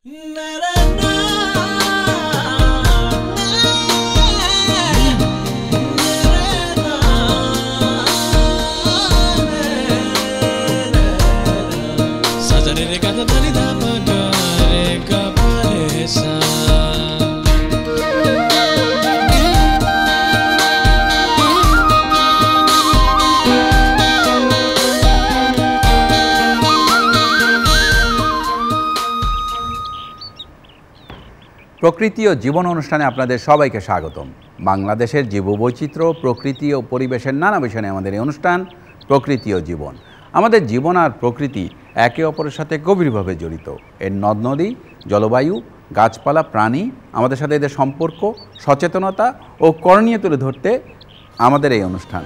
প্রকৃতি ও জীবন অনুষ্ঠানে আপনাদের সবাইকে স্বাগতম। বাংলাদেশের জীববৈচিত্র্য, প্রকৃতি ও পরিবেশের নানা বিষয় নিয়ে আমাদের এই অনুষ্ঠান প্রকৃতি ও জীবন। আমাদের জীবন আর প্রকৃতি একে অপরের সাথে গভীরভাবে জড়িত। এর নদ নদী, জলবায়ু, গাছপালা, প্রাণী, আমাদের সাথে এদের সম্পর্ক, সচেতনতা ও করণীয় তুলে ধরতে আমাদের এই অনুষ্ঠান।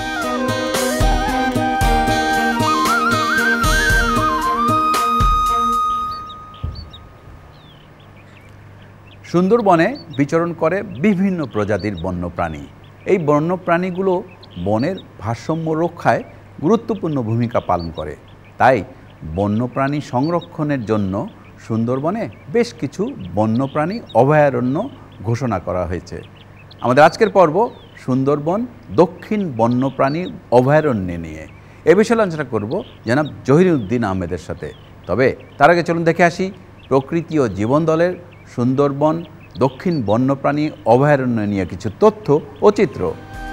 সুন্দরবনে বিচরণ করে বিভিন্ন প্রজাতির বন্যপ্রাণী। এই বন্যপ্রাণীগুলো বনের ভারসাম্য রক্ষায় গুরুত্বপূর্ণ ভূমিকা পালন করে। তাই বন্যপ্রাণী সংরক্ষণের জন্য সুন্দরবনে বেশ কিছু বন্যপ্রাণী অভয়ারণ্য ঘোষণা করা হয়েছে। আমাদের আজকের পর্ব সুন্দরবন দক্ষিণ বন্যপ্রাণী অভয়ারণ্য নিয়ে। এ বিষয়ে আলোচনা করব জনাব জহিরুদ্দিন আহমেদের সাথে। তবে তার আগে চলুন দেখে আসি প্রকৃতি ও জীবন দলের সুন্দরবন দক্ষিণ বন্যপ্রাণী অভয়ারণ্য নিয়ে কিছু তথ্য ও চিত্র।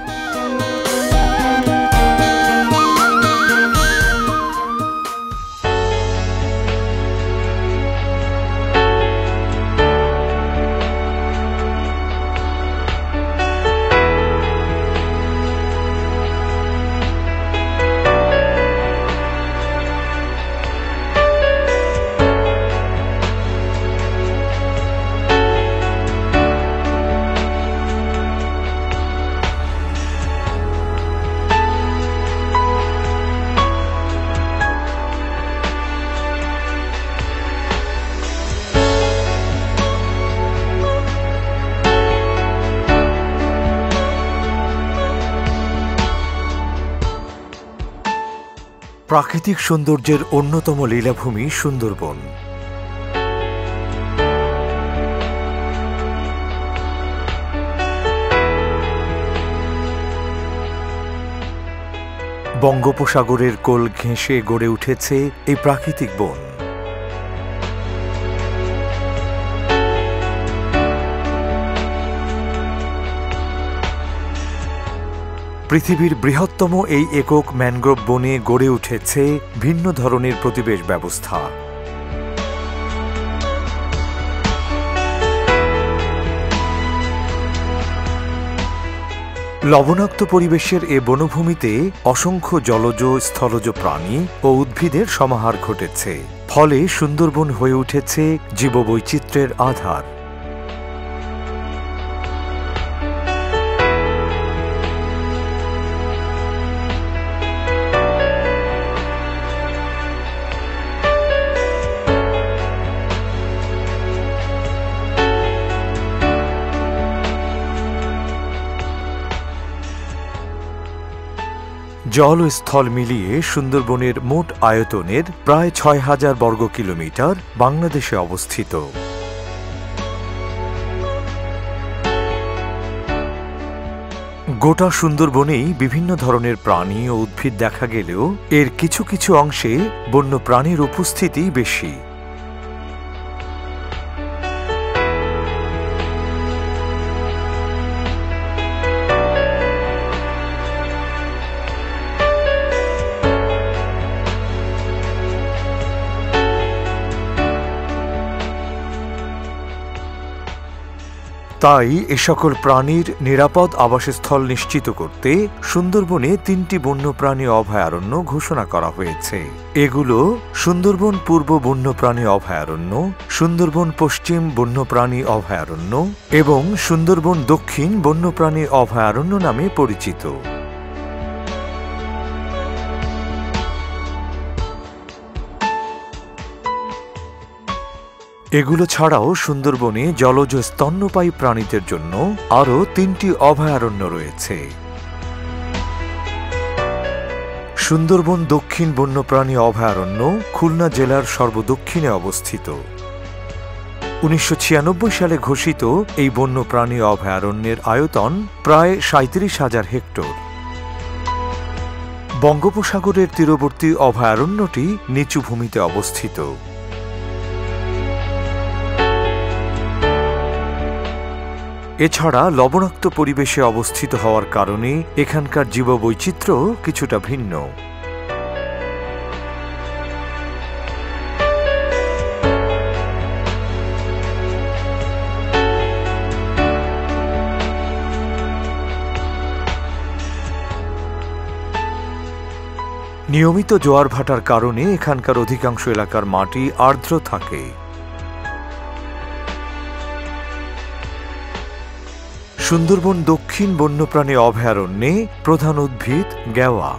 প্রাকৃতিক সৌন্দর্যের অন্যতম লীলাভূমি সুন্দরবন। বঙ্গোপসাগরের কোল ঘেঁষে গড়ে উঠেছে এই প্রাকৃতিক বন। পৃথিবীর বৃহত্তম এই একক ম্যানগ্রোভ বনে গড়ে উঠেছে ভিন্ন ধরনের প্রতিবেশ ব্যবস্থা। লবণাক্ত পরিবেশের এ বনভূমিতে অসংখ্য জলজ, স্থলজ প্রাণী ও উদ্ভিদের সমাহার ঘটেছে। ফলে সুন্দরবন হয়ে উঠেছে জীববৈচিত্র্যের আধার। জল ও স্থল মিলিয়ে সুন্দরবনের মোট আয়তনের প্রায় ৬,০০০ বর্গ কিলোমিটার বাংলাদেশে অবস্থিত। গোটা সুন্দরবনেই বিভিন্ন ধরনের প্রাণী ও উদ্ভিদ দেখা গেলেও এর কিছু কিছু অংশে বন্য প্রাণীর উপস্থিতি বেশি। তাই এ সকল প্রাণীর নিরাপদ আবাসস্থল নিশ্চিত করতে সুন্দরবনে ৩টি বন্যপ্রাণী অভয়ারণ্য ঘোষণা করা হয়েছে। এগুলো সুন্দরবন পূর্ব বন্যপ্রাণী অভয়ারণ্য, সুন্দরবন পশ্চিম বন্যপ্রাণী অভয়ারণ্য এবং সুন্দরবন দক্ষিণ বন্যপ্রাণী অভয়ারণ্য নামে পরিচিত। এগুলো ছাড়াও সুন্দরবনে জলজ স্তন্যপায়ী প্রাণীদের জন্য আরও ৩টি অভয়ারণ্য রয়েছে। সুন্দরবন দক্ষিণ বন্যপ্রাণী অভয়ারণ্য খুলনা জেলার সর্বদক্ষিণে অবস্থিত। 1996 সালে ঘোষিত এই বন্যপ্রাণী অভয়ারণ্যের আয়তন প্রায় 37,000 হেক্টর। বঙ্গোপসাগরের তীরবর্তী অভয়ারণ্যটি নিচু ভূমিতে অবস্থিত। এছাড়া লবণাক্ত পরিবেশে অবস্থিত হওয়ার কারণে এখানকার জীববৈচিত্র্য কিছুটা ভিন্ন। নিয়মিত জোয়ার ভাটার কারণে এখানকার অধিকাংশ এলাকার মাটি আর্দ্র থাকে। সুন্দরবন দক্ষিণ বন্যপ্রাণী অভয়ারণ্যে প্রধান উদ্ভিদ গেওয়া।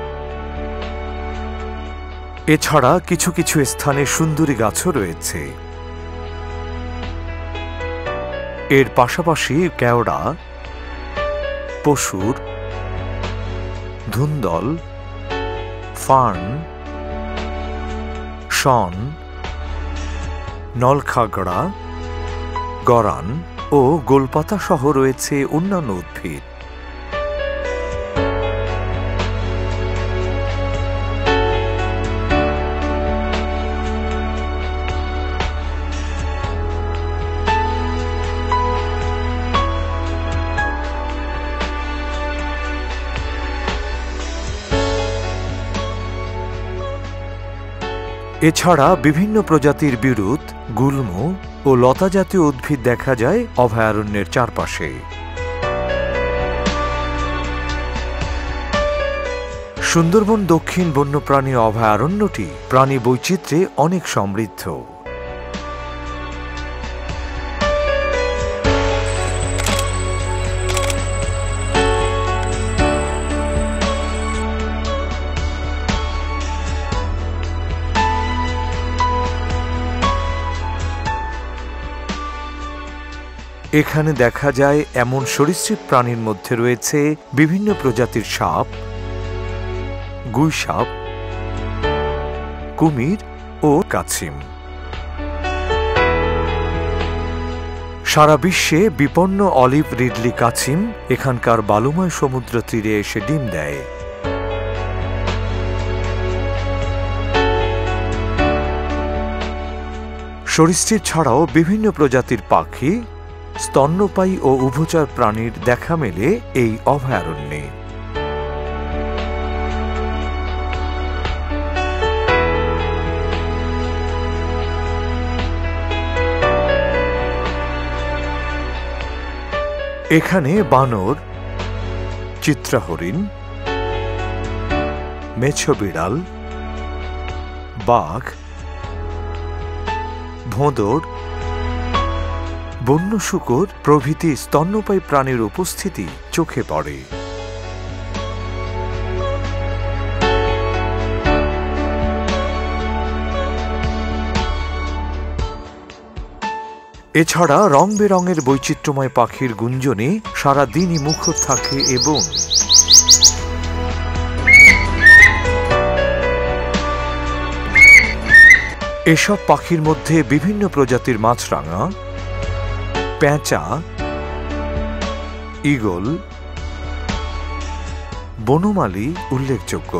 এছাড়া কিছু কিছু স্থানে সুন্দরী গাছও রয়েছে। এর পাশাপাশি কেওড়া, পশুর, ধুন্দল, ফার্ন, শন, নলখাগড়া, গরান ও গোলপাতা সহ রয়েছে অন্যান্য উদ্ভিদ। এছাড়া বিভিন্ন প্রজাতির বিরুৎ, গুল্ম ও লতা জাতীয় উদ্ভিদ দেখা যায় অভয়ারণ্যের চারপাশে। সুন্দরবন দক্ষিণ বন্যপ্রাণী অভয়ারণ্যটি প্রাণী বৈচিত্র্যে অনেক সমৃদ্ধ। এখানে দেখা যায় এমন সরীসৃপ প্রাণীর মধ্যে রয়েছে বিভিন্ন প্রজাতির সাপ, গুইসাপ, কুমির ও কাছিম। সারা বিশ্বে বিপন্ন অলিভ রিডলি কাছিম এখানকার বালুময় সমুদ্র তীরে এসে ডিম দেয়। সরীসৃপ ছাড়াও বিভিন্ন প্রজাতির পাখি, স্তন্যপায়ী ও উভচর প্রাণীর দেখা মেলে এই অভয়ারণ্যে। এখানে বানর, চিত্রাহরিণ, মেছো বিড়াল, বাঘ, ভোঁদর, বন্য শূকর প্রভৃতি স্তন্যপায়ী প্রাণীর উপস্থিতি চোখে পড়ে। এছাড়া রং বেরঙের বৈচিত্র্যময় পাখির গুঞ্জনে সারা দিনই মুখর থাকে এবং এসব পাখির মধ্যে বিভিন্ন প্রজাতির মাছরাঙা, পেঁচা, ঈগল, বনমালী উল্লেখযোগ্য।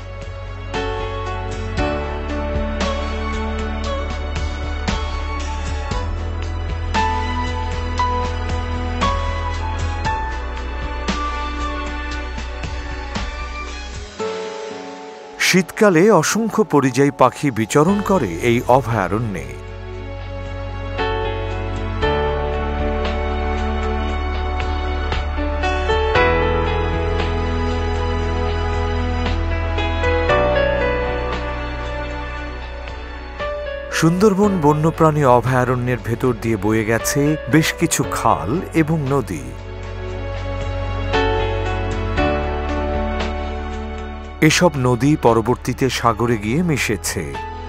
শীতকালে অসংখ্য পরিযায়ী পাখি বিচরণ করে এই অভয়ারণ্যে। সুন্দরবন বন্যপ্রাণী অভয়ারণ্যের ভেতর দিয়ে বয়ে গেছে বেশ কিছু খাল এবং নদী। এসব নদী পরবর্তীতে সাগরে গিয়ে মিশেছে।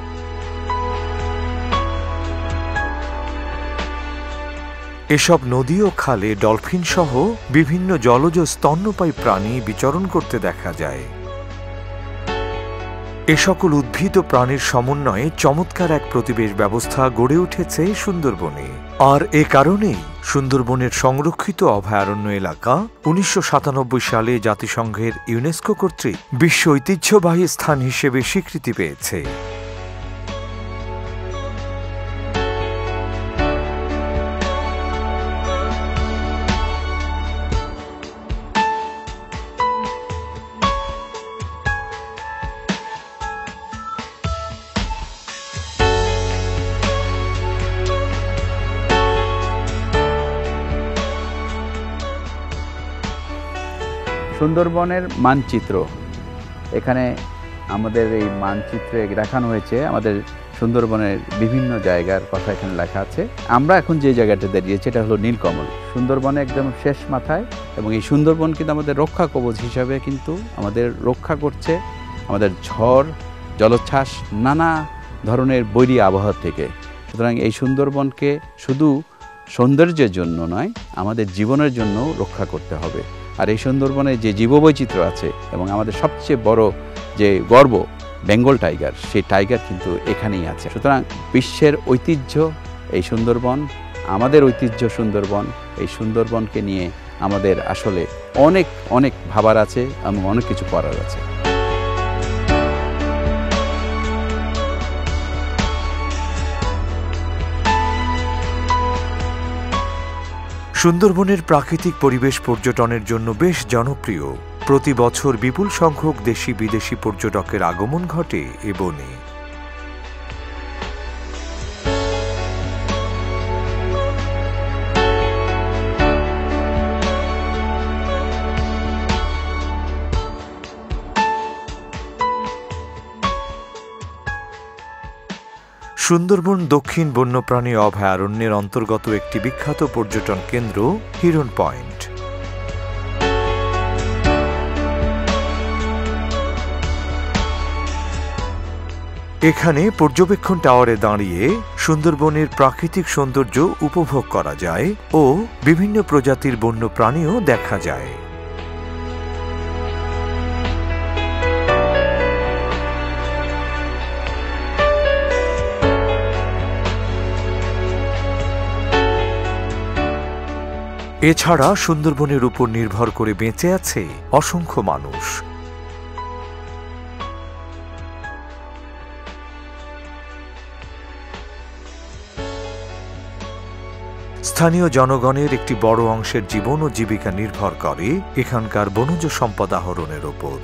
এসব নদী ও খালে ডলফিন সহ বিভিন্ন জলজ স্তন্যপায়ী প্রাণী বিচরণ করতে দেখা যায়। এ সকল উদ্ভিদ ও প্রাণীর সমন্বয়ে চমৎকার এক পরিবেশ ব্যবস্থা গড়ে উঠেছে সুন্দরবনে। আর এ কারণেই সুন্দরবনের সংরক্ষিত অভয়ারণ্য এলাকা ১৯৯৭ সালে জাতিসংঘের ইউনেস্কো কর্তৃক বিশ্ব ঐতিহ্যবাহী স্থান হিসেবে স্বীকৃতি পেয়েছে। সুন্দরবনের মানচিত্র, এখানে আমাদের এই মানচিত্রে দেখানো হয়েছে আমাদের সুন্দরবনের বিভিন্ন জায়গার কথা এখানে লেখা আছে। আমরা এখন যে জায়গাটা দাঁড়িয়েছি এটা হলো নীলকমল, সুন্দরবনে একদম শেষ মাথায়, এবং এই সুন্দরবন কিন্তু আমাদের রক্ষা কবচ হিসাবে কিন্তু আমাদের রক্ষা করছে আমাদের ঝড়, জলোচ্ছ্বাস, নানা ধরনের বৈরী আবহাওয়া থেকে। সুতরাং এই সুন্দরবনকে শুধু সৌন্দর্যের জন্য নয়, আমাদের জীবনের জন্য রক্ষা করতে হবে। আর এই সুন্দরবনে যে জীববৈচিত্র্য আছে এবং আমাদের সবচেয়ে বড় যে গর্ব বেঙ্গল টাইগার, সেই টাইগার কিন্তু এখানেই আছে। সুতরাং বিশ্বের ঐতিহ্য এই সুন্দরবন, আমাদের ঐতিহ্য সুন্দরবন। এই সুন্দরবনকে নিয়ে আমাদের আসলে অনেক অনেক ভাবার আছে এবং অনেক কিছু করার আছে। সুন্দরবনের প্রাকৃতিক পরিবেশ পর্যটনের জন্য বেশ জনপ্রিয়। প্রতি বছর বিপুল সংখ্যক দেশি বিদেশি পর্যটকের আগমন ঘটে এ বনে। সুন্দরবন দক্ষিণ বন্যপ্রাণী অভয়ারণ্যের অন্তর্গত একটি বিখ্যাত পর্যটন কেন্দ্র হিরন পয়েন্ট। এখানে পর্যবেক্ষণ টাওয়ারে দাঁড়িয়ে সুন্দরবনের প্রাকৃতিক সৌন্দর্য উপভোগ করা যায় ও বিভিন্ন প্রজাতির বন্যপ্রাণীও দেখা যায়। এছাড়া সুন্দরবনের উপর নির্ভর করে বেঁচে আছে অসংখ্য মানুষ। স্থানীয় জনগণের একটি বড় অংশের জীবন ও জীবিকা নির্ভর করে এখানকার বনজ সম্পদ আহরণের ওপর।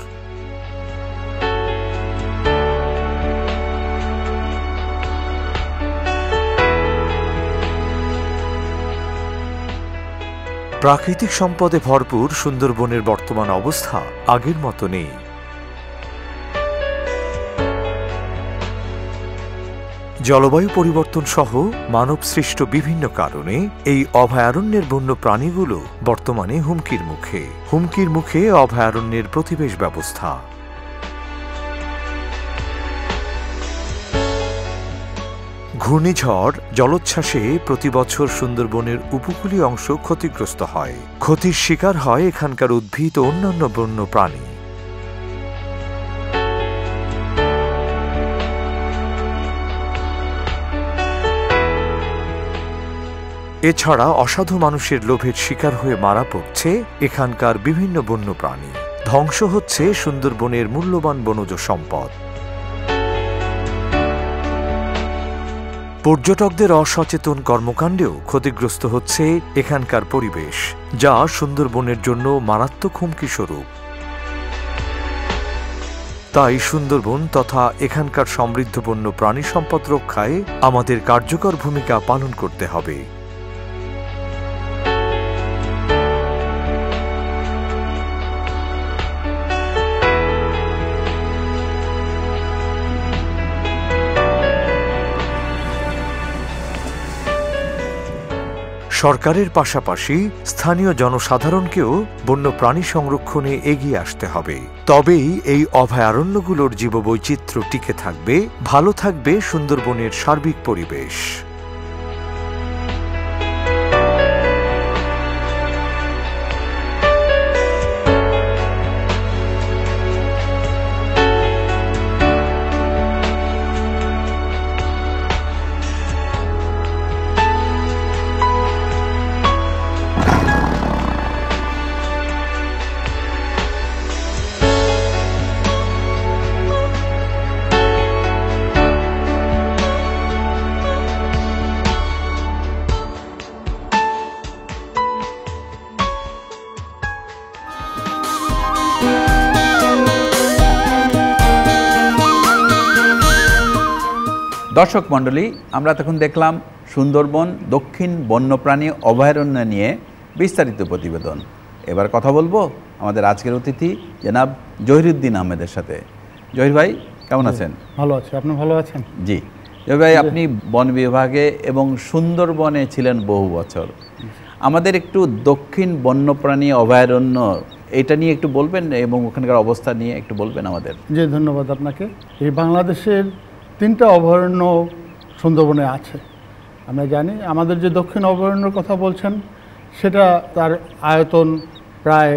প্রাকৃতিক সম্পদে ভরপুর সুন্দরবনের বর্তমান অবস্থা আগের মতো নেই। জলবায়ু পরিবর্তন সহ মানবসৃষ্ট বিভিন্ন কারণে এই অভয়ারণ্যের বন্য প্রাণীগুলো বর্তমানে হুমকির মুখে অভয়ারণ্যের প্রতিবেশ ব্যবস্থা। ঘূর্ণিঝড়, জলোচ্ছ্বাসে প্রতি বছর সুন্দরবনের উপকূলীয় অংশ ক্ষতিগ্রস্ত হয়। ক্ষতির শিকার হয় এখানকার উদ্ভিদ ও অন্যান্য বন্য প্রাণী। এছাড়া অসাধু মানুষের লোভের শিকার হয়ে মারা পড়ছে এখানকার বিভিন্ন বন্য প্রাণী। ধ্বংস হচ্ছে সুন্দরবনের মূল্যবান বনজ সম্পদ। পর্যটকদের অসচেতন কর্মকাণ্ডেও ক্ষতিগ্রস্ত হচ্ছে এখানকার পরিবেশ, যা সুন্দরবনের জন্য মারাত্মক হুমকি স্বরূপ। তাই সুন্দরবন তথা এখানকার সমৃদ্ধ বন্য প্রাণী সম্পদ রক্ষায় আমাদের কার্যকর ভূমিকা পালন করতে হবে। সরকারের পাশাপাশি স্থানীয় জনসাধারণকেও বন্যপ্রাণী সংরক্ষণে এগিয়ে আসতে হবে। তবেই এই অভয়ারণ্যগুলোর জীববৈচিত্র্য টিকে থাকবে, ভালো থাকবে সুন্দরবনের সার্বিক পরিবেশ। দর্শক মণ্ডলী, আমরা তখন দেখলাম সুন্দরবন দক্ষিণ বন্যপ্রাণী অভয়ারণ্য নিয়ে বিস্তারিত প্রতিবেদন। এবার কথা বলবো আমাদের আজকের অতিথি জনাব জহিরুদ্দিন আহমেদের সাথে। জহির ভাই, কেমন আছেন? ভালো আছি, আপনি ভালো আছেন? জি জহির ভাই, আপনি বন বিভাগে এবং সুন্দরবনে ছিলেন বহু বছর। আমাদের একটু দক্ষিণ বন্যপ্রাণী অভয়ারণ্য এটা নিয়ে একটু বলবেন এবং ওখানকার অবস্থা নিয়ে একটু বলবেন আমাদের। জি, ধন্যবাদ আপনাকে। এই বাংলাদেশের 3টা অভয়ারণ্য সুন্দরবনে আছে। আমরা জানি আমাদের যে দক্ষিণ অভয়ারণ্যের কথা বলছেন সেটা তার আয়তন প্রায়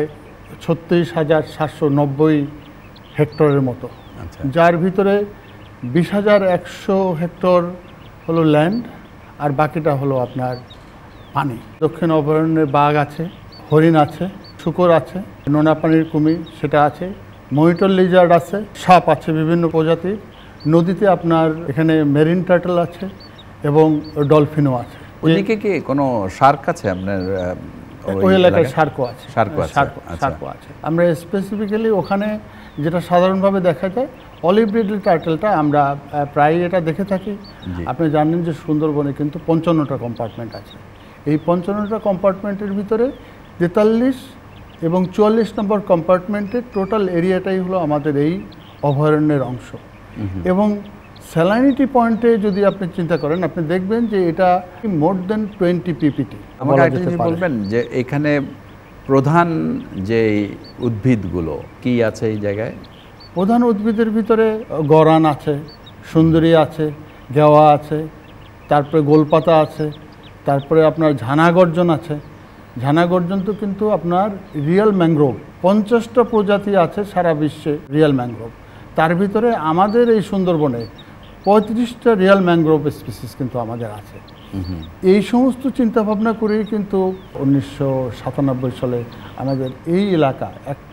36,790 হেক্টরের মতো, যার ভিতরে 20,100 হেক্টর হলো ল্যান্ড আর বাকিটা হলো আপনার পানি। দক্ষিণ অভয়ারণ্যে বাঘ আছে, হরিণ আছে, শূকর আছে, নোনা পানির কুমির সেটা আছে, মনিটর লিজার্ড আছে, সাপ আছে বিভিন্ন প্রজাতির। নদীতে আপনার এখানে মেরিন টার্টল আছে এবং ডলফিনও আছে। ওদিকে কি কোনো শার্ক আছে আপনার? ওই এলাকায় শার্কও আছে। শার্কও আছে। আমরা স্পেসিফিক্যালি ওখানে যেটা সাধারণভাবে দেখা যায় অলিভ রিডলি টার্টলটা আমরা প্রায়ই এটা দেখে থাকি। আপনি জানেন যে সুন্দরবনে কিন্তু 55টা কম্পার্টমেন্ট আছে। এই 55টা কম্পার্টমেন্টের ভিতরে 43 এবং 44 নম্বর কম্পার্টমেন্টের টোটাল এরিয়াটাই হলো আমাদের এই অভয়ারণ্যের অংশ। এবং স্যালাইনিটি পয়েন্টে যদি আপনি চিন্তা করেন, আপনি দেখবেন যে এটা মোর দেন 20 পিপিটি। আমাকে বলবেন যে এখানে প্রধান যে উদ্ভিদগুলো কি আছে এই জায়গায়? প্রধান উদ্ভিদের ভিতরে গরান আছে, সুন্দরী আছে, গেওয়া আছে, তারপরে গোলপাতা আছে, তারপরে আপনার ঝানা গর্জন আছে। ঝানা গর্জন তো কিন্তু আপনার রিয়েল ম্যাংগ্রোভ, 50টা প্রজাতি আছে সারা বিশ্বে রিয়েল ম্যাংগ্রোভ। তার ভিতরে আমাদের এই সুন্দরবনে 35টা রিয়েল ম্যাংগ্রোভ স্পিসিস কিন্তু আমাদের আছে। এই সমস্ত চিন্তাভাবনা করেই কিন্তু 1997 সালে আমাদের এই এলাকা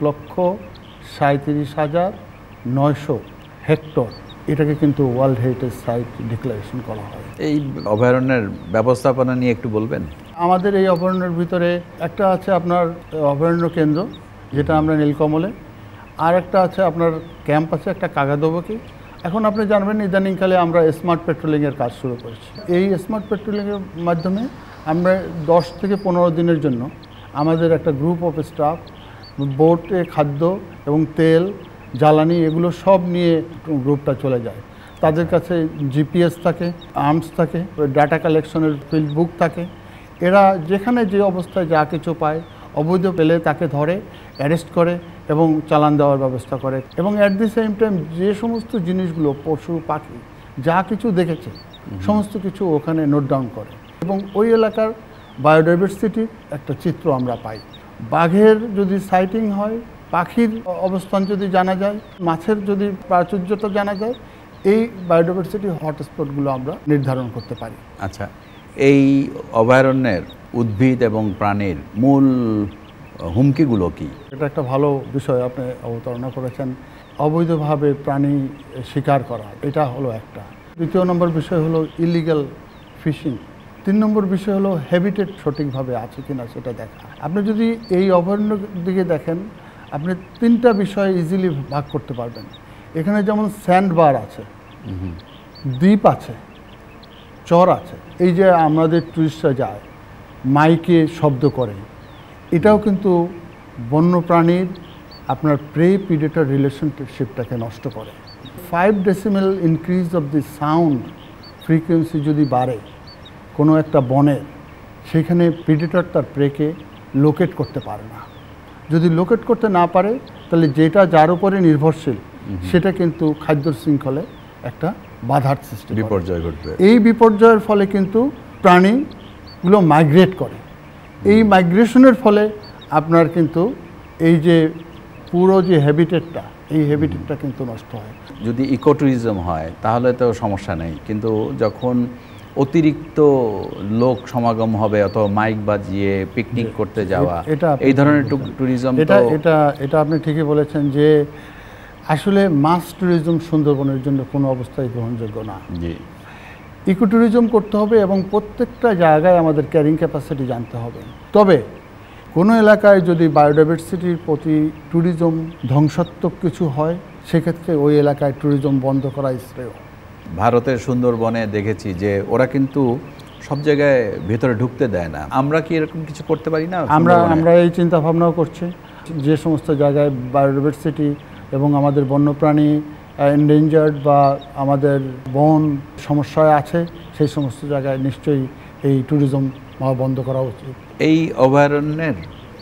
1,37,900 হেক্টর এটাকে কিন্তু ওয়ার্ল্ড হেরিটেজ সাইট ডিক্লারেশন করা হয়। এই অভয়ারণ্যের ব্যবস্থাপনা নিয়ে একটু বলবেন? আমাদের এই অভয়ারণ্যের ভিতরে একটা আছে আপনার অভয়ারণ্য কেন্দ্র, যেটা আমরা নীলকমলে, আর একটা আছে আপনার ক্যাম্প আছে একটা কাগাদবকি। এখন আপনি জানবেন ইদানিংকালে আমরা স্মার্ট পেট্রোলিংয়ের কাজ শুরু করেছি। এই স্মার্ট পেট্রোলিংয়ের মাধ্যমে আমরা 10 থেকে 15 দিনের জন্য আমাদের একটা গ্রুপ অফ স্টাফ বোটে খাদ্য এবং তেল, জ্বালানি এগুলো সব নিয়ে গ্রুপটা চলে যায়। তাদের কাছে জিপিএস থাকে, আর্মস থাকে, ডাটা কালেকশনের ফিল্ড বুক থাকে। এরা যেখানে যে অবস্থায় যা কিছু পায় অবৈধ পেলে তাকে ধরে, অ্যারেস্ট করে এবং চালান দেওয়ার ব্যবস্থা করে। এবং অ্যাট দি সেম টাইম যে সমস্ত জিনিসগুলো পশু পাখি যা কিছু দেখেছে সমস্ত কিছু ওখানে নোট ডাউন করে। এবং ওই এলাকার বায়োডাইভার্সিটির একটা চিত্র আমরা পাই। বাঘের যদি সাইটিং হয়, পাখির অবস্থান যদি জানা যায়, মাছের যদি প্রাচুর্যতা জানা যায়, এই বায়োডাইভার্সিটি হটস্পটগুলো আমরা নির্ধারণ করতে পারি। আচ্ছা, এই অভয়ারণ্যের উদ্ভিদ এবং প্রাণীর মূল হুমকিগুলো কি? এটা একটা ভালো বিষয় আপনি অবতারণা করেছেন। অবৈধভাবে প্রাণী শিকার করা এটা হলো একটা। 2 নম্বর বিষয় হলো ইলিগ্যাল ফিশিং। 3 নম্বর বিষয় হলো হ্যাবিটেট সঠিকভাবে আছে কিনা সেটা দেখা। আপনি যদি এই অভয়ারণ্যের দিকে দেখেন, আপনি 3টা বিষয় ইজিলি ভাগ করতে পারবেন। এখানে যেমন স্যান্ড বার আছে, দ্বীপ আছে, চর আছে। এই যে আমাদের টুরিস্টরা যায় মাইকে শব্দ করে, এটাও কিন্তু বন্যপ্রাণীর আপনার প্রে প্রিডেটর রিলেশনশিপটাকে নষ্ট করে। 5 decimal increase of the sound frequency যদি বাড়ে কোনো একটা বনের, সেখানে প্রিডেটর তার প্রেকে লোকেট করতে পারে না। যদি লোকেট করতে না পারে তাহলে যেটা যার উপরে নির্ভরশীল সেটা কিন্তু খাদ্য শৃঙ্খলে একটা বাধার সৃষ্টি, বিপর্যয় ঘটবে। এই বিপর্যয়ের ফলে কিন্তু প্রাণীগুলো মাইগ্রেট করে। এই মাইগ্রেশনের ফলে আপনার কিন্তু এই যে পুরো যে হ্যাবিটেটটা, এই হ্যাবিটেটটা কিন্তু নষ্ট হয়। যদি ইকোট্যুরিজম হয় তাহলে তো সমস্যা নেই, কিন্তু যখন অতিরিক্ত লোক সমাগম হবে অথবা মাইক বাজিয়ে পিকনিক করতে যাওয়া, এই ধরনের ট্যুরিজম, এটা আপনি ঠিকই বলেছেন যে আসলে মাস ট্যুরিজম সুন্দরবনের জন্য কোনো অবস্থায় গ্রহণযোগ্য না। জি, ইকো ট্যুরিজম করতে হবে এবং প্রত্যেকটা জায়গায় আমাদের ক্যারিং ক্যাপাসিটি জানতে হবে। তবে কোনো এলাকায় যদি বায়োডাইভার্সিটির প্রতি ট্যুরিজম ধ্বংসাত্মক কিছু হয়, সেক্ষেত্রে ওই এলাকায় ট্যুরিজম বন্ধ করা শ্রেয়। ভারতের সুন্দরবনে দেখেছি যে ওরা কিন্তু সব জায়গায় ভেতরে ঢুকতে দেয় না। আমরা কি এরকম কিছু করতে পারি না? আমরা এই চিন্তা ভাবনাও করছি যে সমস্ত জায়গায় বায়োডাইভার্সিটি এবং আমাদের বন্যপ্রাণী এন্ডেঞ্জার্ড বা আমাদের বন সমস্যায় আছে, সেই সমস্ত জায়গায় নিশ্চয়ই এই ট্যুরিজম বন্ধ করা উচিত। এই অভয়ারণ্যের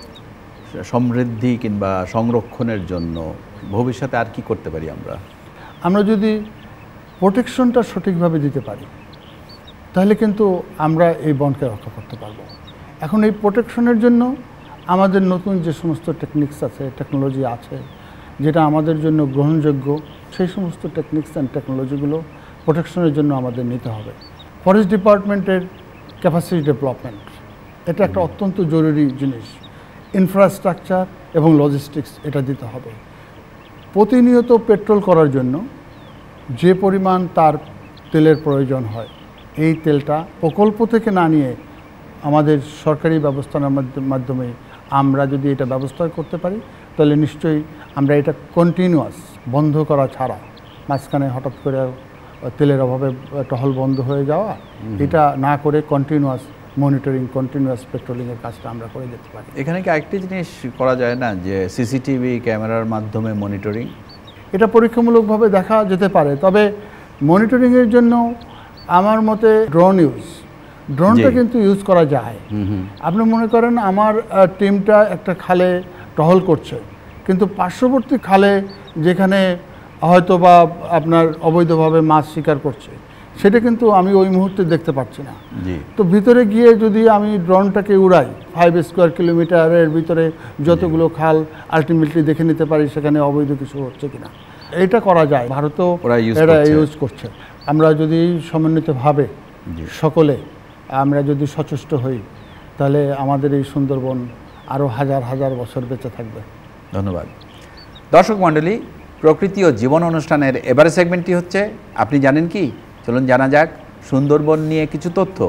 সমৃদ্ধি কিংবা সংরক্ষণের জন্য ভবিষ্যতে আর কি করতে পারি আমরা যদি প্রোটেকশনটা সঠিকভাবে দিতে পারি তাহলে কিন্তু আমরা এই বনকে রক্ষা করতে পারবো। এখন এই প্রোটেকশনের জন্য আমাদের নতুন যে সমস্ত টেকনিক্স আছে, টেকনোলজি আছে, যেটা আমাদের জন্য গ্রহণযোগ্য, সেই সমস্ত টেকনিক্স অ্যান্ড টেকনোলজিগুলো প্রোটেকশনের জন্য আমাদের নিতে হবে। ফরেস্ট ডিপার্টমেন্টের ক্যাপাসিটি ডেভেলপমেন্ট এটা একটা অত্যন্ত জরুরি জিনিস। ইনফ্রাস্ট্রাকচার এবং লজিস্টিক্স এটা দিতে হবে। প্রতিনিয়ত পেট্রোল করার জন্য যে পরিমাণ তার তেলের প্রয়োজন হয়, এই তেলটা প্রকল্প থেকে না নিয়ে আমাদের সরকারি ব্যবস্থার মাধ্যমে আমরা যদি এটা ব্যবস্থা করতে পারি তাহলে নিশ্চয়ই আমরা এটা কন্টিনিউয়াস বন্ধ করা ছাড়া, মাঝখানে হঠাৎ করে তেলের অভাবে টহল বন্ধ হয়ে যাওয়া, এটা না করে কন্টিনিউয়াস মনিটরিং, কন্টিনিউয়াস পেট্রোলিংয়ের কাজটা আমরা করে যেতে পারি। এখানে কি আরেকটি জিনিস করা যায় না, যে সিসিটিভি ক্যামেরার মাধ্যমে মনিটরিং? এটা পরীক্ষামূলকভাবে দেখা যেতে পারে, তবে মনিটরিংয়ের জন্য আমার মতে ড্রোনটা কিন্তু ইউজ করা যায়। আপনি মনে করেন আমার টিমটা একটা খালে টহল করছে, কিন্তু পার্শ্ববর্তী খালে যেখানে হয়তো বা আপনার অবৈধভাবে মাছ শিকার করছে, সেটা কিন্তু আমি ওই মুহূর্তে দেখতে পাচ্ছি না। তো ভিতরে গিয়ে যদি আমি ড্রোনটাকে উড়াই 5 স্কোয়ার কিলোমিটারের ভিতরে যতগুলো খাল আলটিমেটলি দেখে নিতে পারি সেখানে অবৈধ কিছু হচ্ছে কিনা। এটা করা যায়, ভারতেও এটা ইউজ করছে। আমরা যদি সমন্বিতভাবে সকলে আমরা যদি সচেষ্ট হই তাহলে আমাদের এই সুন্দরবন আরও হাজার হাজার বছর বেঁচে থাকবে। ধন্যবাদ। দর্শক মণ্ডলী, প্রকৃতি ও জীবন অনুষ্ঠানের এবারে সেগমেন্টটি হচ্ছে আপনি জানেন কি। চলুন জানা যাক সুন্দরবন নিয়ে কিছু তথ্য।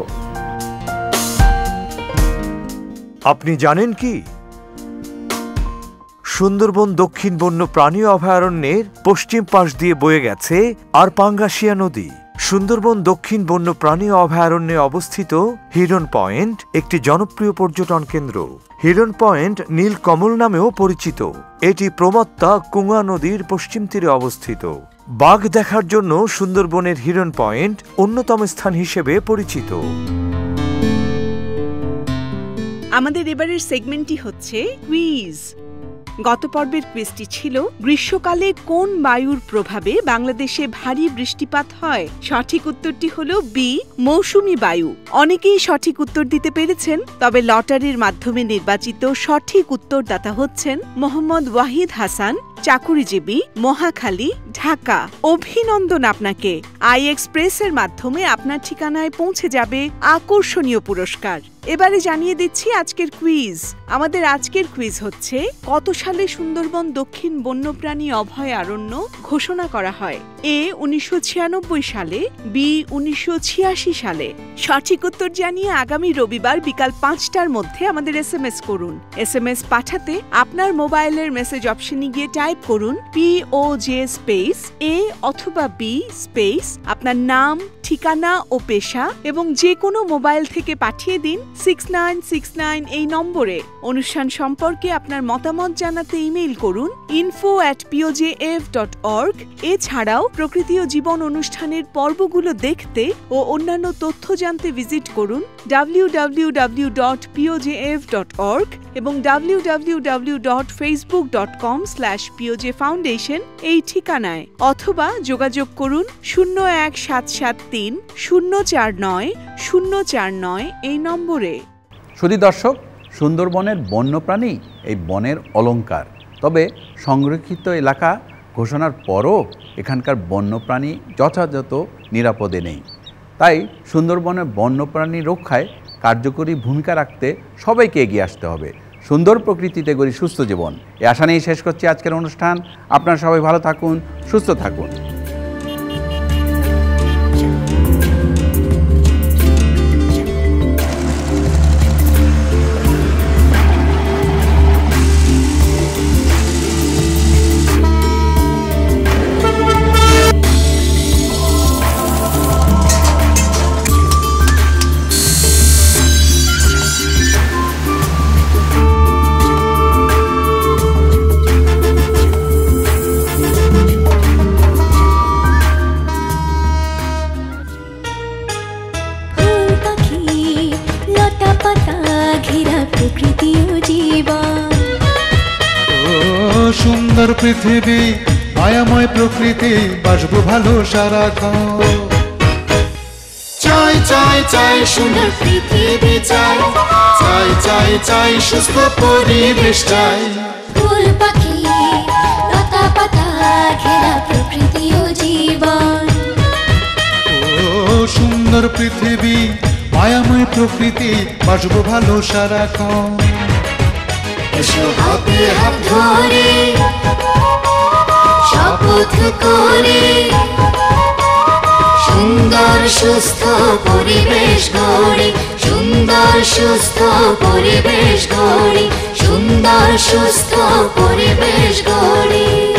আপনি জানেন কি? সুন্দরবন দক্ষিণ বন্যপ্রাণী অভয়ারণ্যের পশ্চিম পাশ দিয়ে বয়ে গেছে আরপাঙ্গাশিয়া নদী। সুন্দরবন দক্ষিণ বন্যপ্রাণী অভয়ারণ্যে অবস্থিত হিরন পয়েন্ট একটি জনপ্রিয় পর্যটন কেন্দ্র। হিরন পয়েন্ট নীলকমল নামেও পরিচিত। এটি প্রমত্তা কুঙ্গা নদীর পশ্চিম তীরে অবস্থিত। বাঘ দেখার জন্য সুন্দরবনের হিরন পয়েন্ট অন্যতম স্থান হিসেবে পরিচিত। আমাদের এবারের সেগমেন্টটি হচ্ছে কুইজ। গত পর্বের কুইজটি ছিল গ্রীষ্মকালে কোন বায়ুর প্রভাবে বাংলাদেশে ভারী বৃষ্টিপাত হয়? সঠিক উত্তরটি হলো বি, মৌসুমী বায়ু। অনেকেই সঠিক উত্তর দিতে পেরেছেন, তবে লটারির মাধ্যমে নির্বাচিত সঠিক উত্তরদাতা হচ্ছেন মোহাম্মদ ওয়াহিদ হাসান, চাকুরিজীবী, মহাখালী, ঢাকা। অভিনন্দন আপনাকে। আই এক্সপ্রেসের মাধ্যমে আপনার ঠিকানায় পৌঁছে যাবে আকর্ষণীয় পুরস্কার। এবারে জানিয়ে দিচ্ছি আজকের কুইজ। আমাদের আজকের কুইজ হচ্ছে, কত সালে সুন্দরবন দক্ষিণ বন্যপ্রাণী অভয়ারণ্য ঘোষণা করা হয়? এ 1996 সালে, বি 1986 সালে। সঠিক উত্তর জানিয়ে আগামী রবিবার বিকাল 5টার মধ্যে আমাদের SMS করুন। SMS পাঠাতে আপনার মোবাইলের মেসেজ অপশনে গিয়ে টাইপ করুন POJ স্পেস A অথবা B স্পেস আপনার নাম, ঠিকানা ও পেশা, এবং যে কোনো মোবাইল থেকে পাঠিয়ে দিন 6969 এই নম্বরে। অনুষ্ঠান সম্পর্কে আপনার মতামত জানাতে ইমেইল করুন info@pojf.org। এছাড়াও প্রকৃতি ও জীবন অনুষ্ঠানের পর্বগুলো দেখতে ও অন্যান্য তথ্য জানতে ভিজিট করুন www.pojf.org এবং www.facebook.com/pojfoundation এই ঠিকানায়, অথবা যোগাযোগ করুন 01773 049 049 এই নম্বরে। শুধু দর্শক, সুন্দরবনের বন্যপ্রাণী এই বনের অলংকার। তবে সংরক্ষিত এলাকা ঘোষণার পরও এখানকার বন্যপ্রাণী যথাযথ নিরাপদে নেই। তাই সুন্দরবনের বন্যপ্রাণী রক্ষায় কার্যকরী ভূমিকা রাখতে সবাইকে এগিয়ে আসতে হবে। সুন্দর প্রকৃতিতে গড়ি সুস্থ জীবন, এ আশা নিয়েই শেষ করছি আজকের অনুষ্ঠান। আপনারা সবাই ভালো থাকুন, সুস্থ থাকুন। পৃথিবী মায়াময় প্রকৃতি, বাসবো ভালো সারাক্ষণ। চাই চাই চাই সুন্দর পৃথিবী চাই, চাই চাই চাই সুস্থ পরিবেশ চাই। ফুল পাখি লতা পাতা ঘেরা প্রকৃতি ও জীবন। ও সুন্দর পৃথিবী মায়াময় প্রকৃতি, বাসবো ভালো সারাক্ষণ। এসো হাতে হাত ধরে শপথ করে সুন্দর সুস্থ পরিবেশ গড়ি, সুন্দর সুস্থ পরিবেশ গড়ি, সুন্দর সুস্থ পরিবেশ গড়ি।